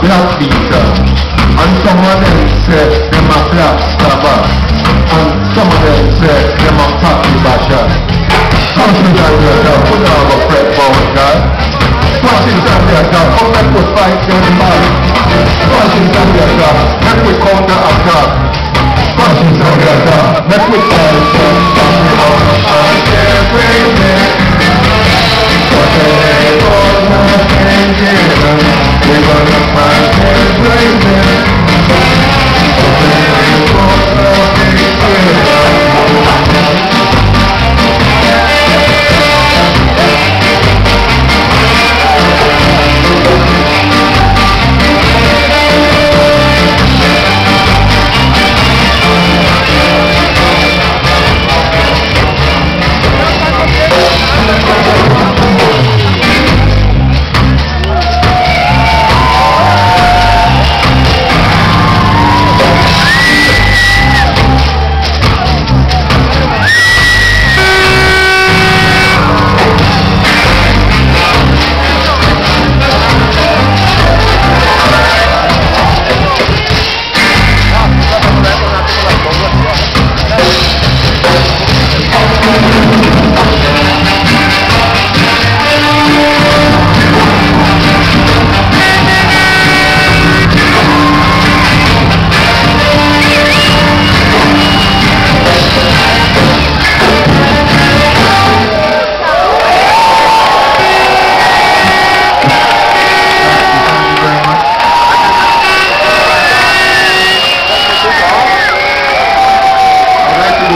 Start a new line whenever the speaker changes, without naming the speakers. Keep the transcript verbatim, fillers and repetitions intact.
black beater. And some of them say them a black stabber. And some of them say them a cocky basher. Punches and theater, put on a fret forward guy. Punches and theater, come back to fight your man. Punches and theater, let me counter attack. Punches and theater, let me fight your man. Every day, but they don't have anything.